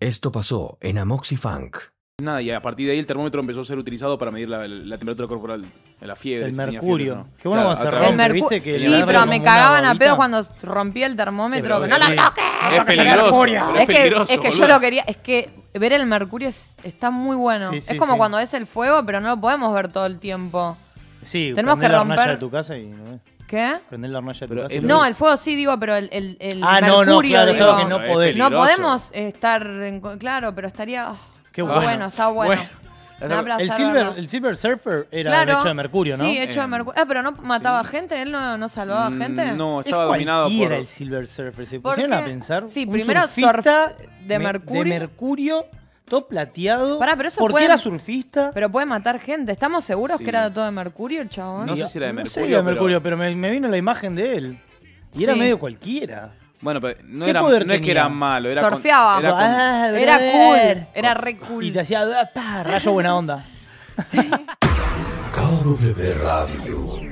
Esto pasó en Amoxi Funk. Nada, y a partir de ahí el termómetro empezó a ser utilizado para medir la temperatura corporal, la fiebre. El si tenía mercurio. fiebre, ¿no? Qué bueno Claro, cuando se a través- rompe, El ¿viste? Que sí, le agarra pero como me una cagaban a babita. pedo cuando rompía el termómetro. Pero ¡No lo sí. toques! Es peligroso. pero Es peligroso, que yo boludo. lo quería. Es que ver el mercurio está muy bueno. Sí, sí, es como sí. cuando ves el fuego, pero no lo podemos ver todo el tiempo. Sí, Tenemos prendés que la hornalla romper- de tu casa y no ves. ¿Qué? Prendés la hornalla de tu Pero casa. es y lo No, ves. el fuego sí, digo, pero el no, mercurio, claro, es digo. algo que no Es podés. No peligroso. podemos estar claro, pero estaría Qué muy bueno. bueno, está bueno. Bueno. Me da placer El verlo. Silver Surfer era Claro. hecho de mercurio, ¿no? Sí, hecho de mercurio. Pero no mataba gente, él no salvaba gente. No, Es estaba dominado cualquiera por... el Silver Surfer. Se ¿Por pusieron a qué? pensar. Sí, un primero surfista surf de mercurio. De mercurio, todo plateado. Pará, pero eso ¿Por qué puede- era surfista? Pero puede matar gente. ¿Estamos seguros Sí. que era todo de mercurio el chabón? No sé si era de No sé mercurio, si era de pero- mercurio, pero me vino la imagen de él. Y era Sí. medio cualquiera. Bueno, pero no, ¿Qué era, poder no es que tenía? era malo, era Surfeaba. era con- Era brother. cool. Era re cool. Y te hacía rayo buena onda. KW Radio.